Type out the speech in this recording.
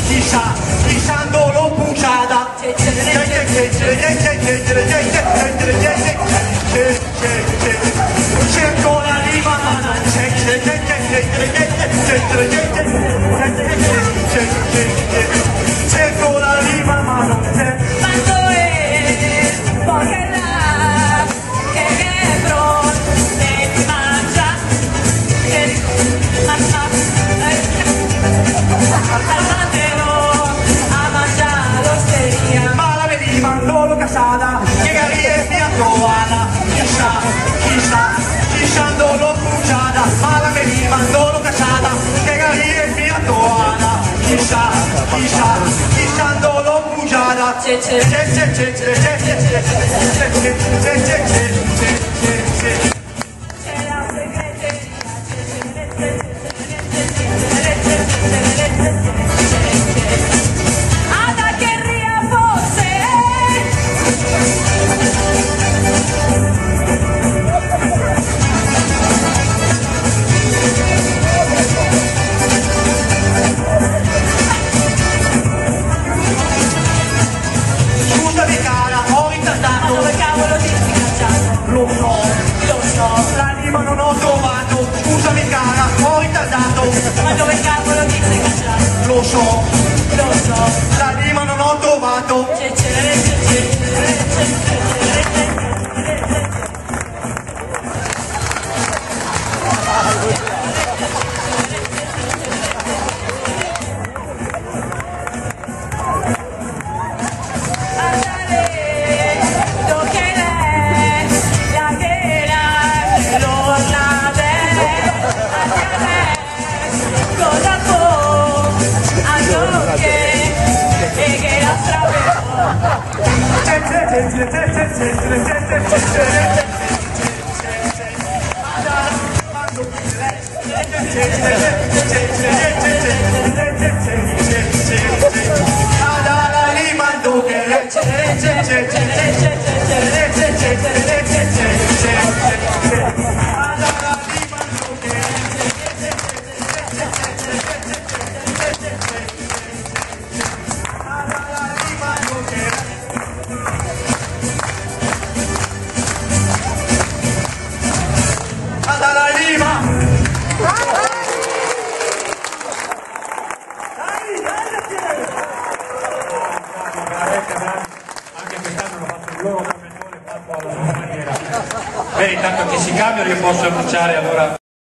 Lisandolo pugiada. Cerco la lima ma non c'è. Cerco la lima ma non c'è. Quando è pocherà che Hebron ne mangia al bandero a mangiare l'osteria. Ma la vedi mandolo casada che garie mia trovata. Lisandolo pugiada. Ma la vedi mandolo casada che garie mia trovata. Lisandolo pugiada. Ada che ria fosse Scusami cara, ho ritardato. dove cavolo ti stai cacciando? Lo so, l'anima non ho trovato. Scusami cara, ho ritardato. Ma dove cavolo ti stai cacciando? Lo so, l'anima non ho trovato. Anche quest'anno hanno fatto il loro tormentone fatto alla loro maniera. Bene, intanto che si cambiano io posso annunciare allora